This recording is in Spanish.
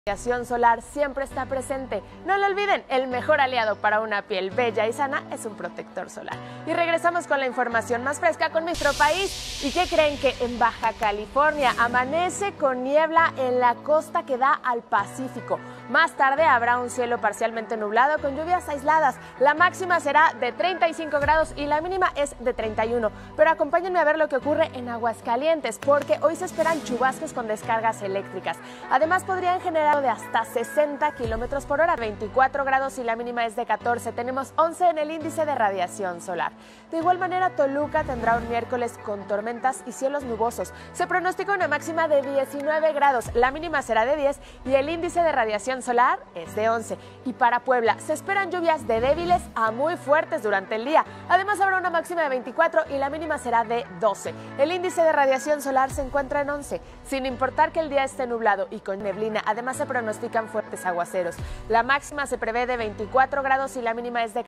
La radiación solar siempre está presente. No lo olviden, el mejor aliado para una piel bella y sana es un protector solar. Y regresamos con la información más fresca con nuestro país. ¿Y qué creen? Que en Baja California amanece con niebla en la costa que da al Pacífico. Más tarde habrá un cielo parcialmente nublado con lluvias aisladas. La máxima será de 35 grados y la mínima es de 31. Pero acompáñenme a ver lo que ocurre en Aguascalientes, porque hoy se esperan chubascos con descargas eléctricas. Además podrían generar de hasta 60 kilómetros por hora, 24 grados y la mínima es de 14. Tenemos 11 en el índice de radiación solar. De igual manera, Toluca tendrá un miércoles con tormentas y cielos nubosos. Se pronostica una máxima de 19 grados, la mínima será de 10 y el índice de radiación solar es de 11. Y para Puebla se esperan lluvias de débiles a muy fuertes durante el día. Además habrá una máxima de 24 y la mínima será de 12. El índice de radiación solar se encuentra en 11, sin importar que el día esté nublado y con neblina. Además se pronostican fuertes aguaceros. La máxima se prevé de 24 grados y la mínima es de